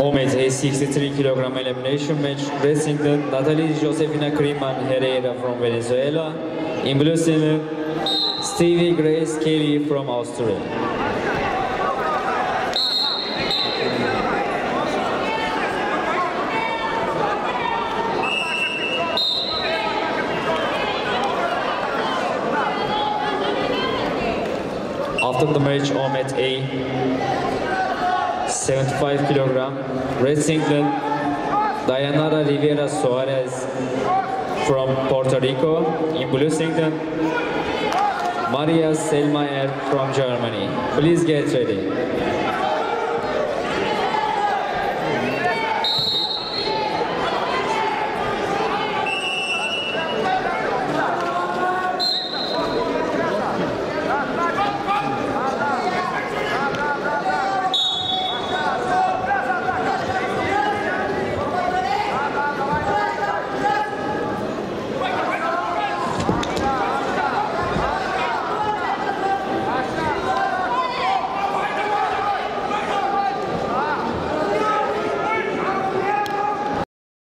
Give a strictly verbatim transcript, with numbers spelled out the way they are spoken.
Women's A sixty-three kilogram elimination match. Red singlet, Natalie Josefina Kriman Herrera from Venezuela. In blue singlet, Stevie Grace Kelly from Austria. After the match, Ahmet A, seventy-five kilogram, red singlet, Dayanara Rivera Suarez from Puerto Rico. In blue singlet, Maria Selmayr from Germany. Please get ready.